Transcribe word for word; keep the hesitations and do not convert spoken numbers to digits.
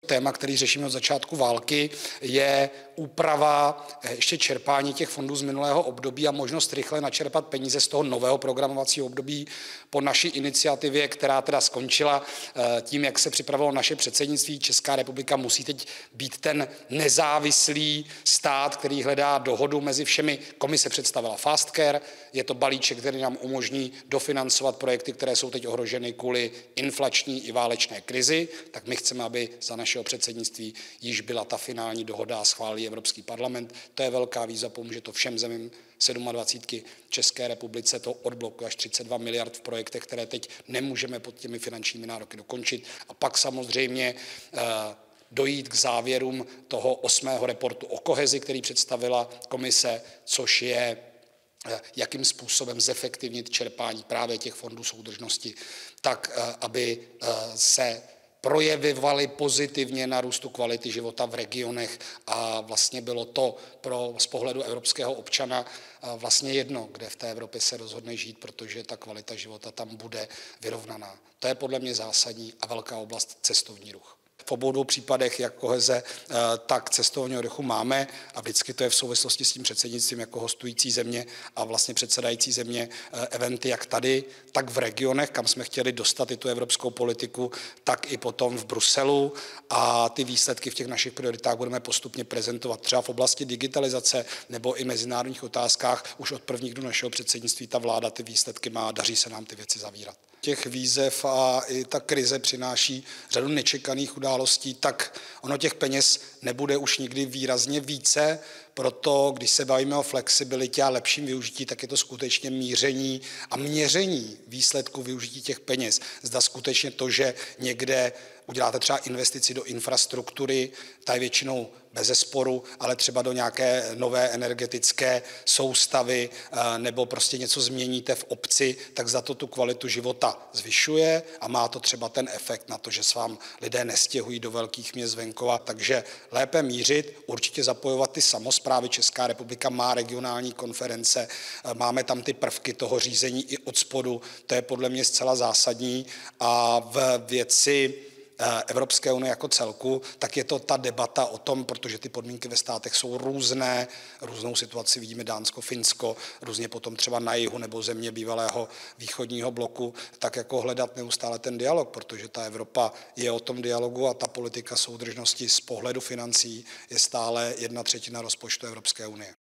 Téma, který řešíme od začátku války, je úprava ještě čerpání těch fondů z minulého období a možnost rychle načerpat peníze z toho nového programovacího období po naší iniciativě, která teda skončila tím, jak se připravilo naše předsednictví. Česká republika musí teď být ten nezávislý stát, který hledá dohodu mezi všemi. Komise představila Fast Care, je to balíček, který nám umožní dofinancovat projekty, které jsou teď ohroženy kvůli inflační i válečné krizi, tak my chceme, aby za našeho předsednictví již byla ta finální dohoda a schválí Evropský parlament. To je velká výzva, pomůže to všem zemím dvacítky sedm České republice, to odblokuje až třicet dva miliard v projektech, které teď nemůžeme pod těmi finančními nároky dokončit. A pak samozřejmě eh, dojít k závěrům toho osmého reportu o kohezi, který představila komise, což je jakým způsobem zefektivnit čerpání právě těch fondů soudržnosti, tak aby se projevovaly pozitivně na růstu kvality života v regionech a vlastně bylo to pro z pohledu evropského občana vlastně jedno, kde v té Evropě se rozhodne žít, protože ta kvalita života tam bude vyrovnaná. To je podle mě zásadní a velká oblast cestovní ruch. V obou dvou případech, jak koheze, tak cestovního ruchu máme a vždycky to je v souvislosti s tím předsednictvím jako hostující země a vlastně předsedající země eventy jak tady, tak v regionech, kam jsme chtěli dostat i tu evropskou politiku, tak i potom v Bruselu a ty výsledky v těch našich prioritách budeme postupně prezentovat třeba v oblasti digitalizace nebo i mezinárodních otázkách. Už od prvních dnů našeho předsednictví ta vláda ty výsledky má a daří se nám ty věci zavírat. Těch výzev a i ta krize přináší řadu nečekaných událostí, tak ono těch peněz nebude už nikdy výrazně více, proto když se bavíme o flexibilitě a lepším využití, tak je to skutečně míření a měření výsledku využití těch peněz. Zda skutečně to, že někde uděláte třeba investici do infrastruktury, ta je většinou bezesporu, ale třeba do nějaké nové energetické soustavy nebo prostě něco změníte v obci, tak za to tu kvalitu života zvyšuje a má to třeba ten efekt na to, že se vám lidé nestěhují do velkých měst venkova. Takže lépe mířit, určitě zapojovat ty samosprávy. Česká republika má regionální konference, máme tam ty prvky toho řízení i od spodu, to je podle mě zcela zásadní a v věci Evropské unie jako celku, tak je to ta debata o tom, protože ty podmínky ve státech jsou různé, různou situaci vidíme Dánsko, Finsko, různě potom třeba na jihu nebo země bývalého východního bloku, tak jako hledat neustále ten dialog, protože ta Evropa je o tom dialogu a ta politika soudržnosti z pohledu financí je stále jedna třetina rozpočtu Evropské unie.